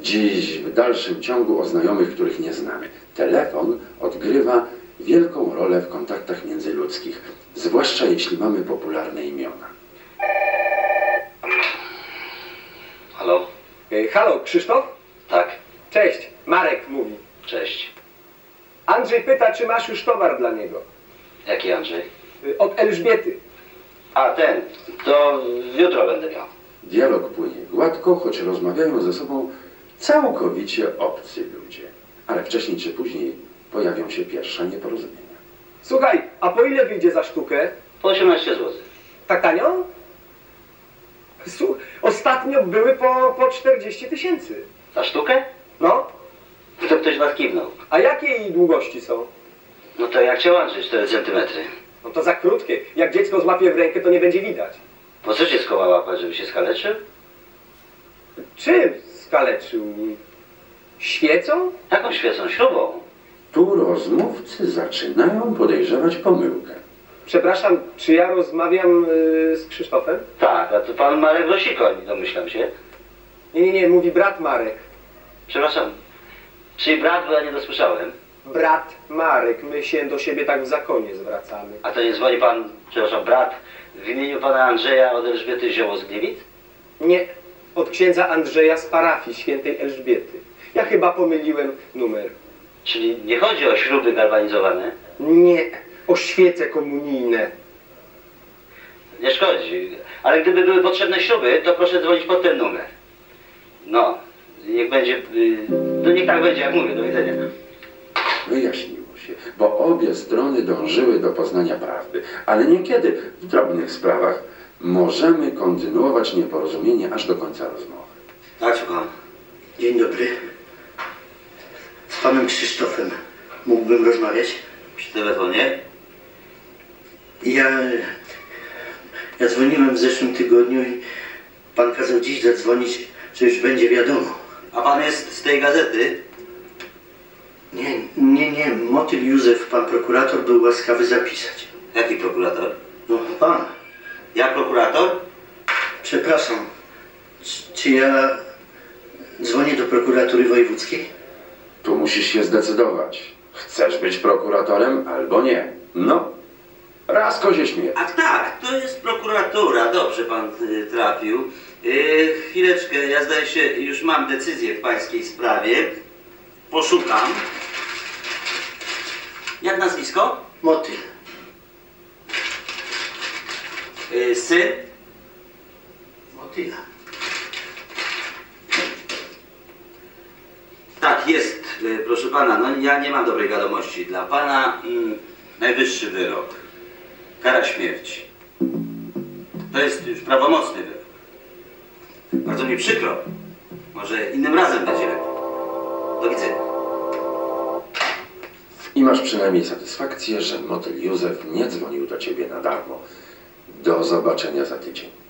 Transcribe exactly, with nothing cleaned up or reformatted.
Dziś w dalszym ciągu o znajomych, których nie znamy. Telefon odgrywa wielką rolę w kontaktach międzyludzkich, zwłaszcza jeśli mamy popularne imiona. Halo? E, halo, Krzysztof? Tak. Cześć, Marek mówi. Cześć. Andrzej pyta, czy masz już towar dla niego. Jaki Andrzej? E, od Elżbiety. A, ten. To jutro będę miał. Dialog płynie gładko, choć rozmawiają ze sobą całkowicie obcy ludzie. Ale wcześniej czy później pojawią się pierwsze nieporozumienia. Słuchaj, a po ile wyjdzie za sztukę? Po osiemnaście złotych. Tak tanio? Słu Ostatnio były po, po czterdzieści tysięcy. Za sztukę? No, To ktoś was kiwnął. a jakie jej długości są? No to jak cię Andrzej, cztery centymetry. No to za krótkie. Jak dziecko złapie w rękę, to nie będzie widać. Po co cię skoła łapać, żeby się skaleczył? Czym skaleczył? Świecą? Jaką świecą? Śrubą. Tu rozmówcy zaczynają podejrzewać pomyłkę. Przepraszam, czy ja rozmawiam yy, z Krzysztofem? Tak, a to pan Marek Rosikoń, domyślam się. Nie, nie, nie, mówi brat Marek. Przepraszam. Czyli brat, bo ja nie dosłyszałem. Brat Marek, my się do siebie tak w zakonie zwracamy. A to nie dzwoni pan, przepraszam, brat w imieniu pana Andrzeja od Elżbiety Zioło z Gliwic? Nie, od księdza Andrzeja z parafii świętej Elżbiety. Ja chyba pomyliłem numer. Czyli nie chodzi o śruby galwanizowane? Nie, o świece komunijne. Nie szkodzi. Ale gdyby były potrzebne śruby, to proszę dzwonić pod ten numer. No, niech będzie, yy, to niech tak będzie, jak mówię, do widzenia. Wyjaśniło się, bo obie strony dążyły do poznania prawdy, ale niekiedy w drobnych sprawach możemy kontynuować nieporozumienie aż do końca rozmowy. Tak, słucham. Dzień dobry. Z panem Krzysztofem mógłbym rozmawiać? Przy telefonie? Ja... Ja dzwoniłem w zeszłym tygodniu i pan kazał dziś zadzwonić, że już będzie wiadomo. A pan jest z tej gazety? Nie, nie, nie. Motyl Józef, pan prokurator, był łaskawy zapisać. Jaki prokurator? No, pan. Ja prokurator? Przepraszam. Czy, czy ja dzwonię do prokuratury wojewódzkiej? Tu musisz się zdecydować. Chcesz być prokuratorem albo nie. No, raz kozie śmierć. Ach tak, to jest prokuratura. Dobrze pan y, trafił. Y, chwileczkę, ja zdaje się, już mam decyzję w pańskiej sprawie. Poszukam. Jak nazwisko? Motyl. Y, syn? Motyla. Tak, jest, y, proszę pana. No ja nie mam dobrej wiadomości. Dla pana mm, najwyższy wyrok. Kara śmierci. To jest już prawomocny wyrok. Bardzo mi przykro. Może innym razem będzie lepiej. Do widzenia. I masz przynajmniej satysfakcję, że motyl Józef nie dzwonił do ciebie na darmo. Do zobaczenia za tydzień.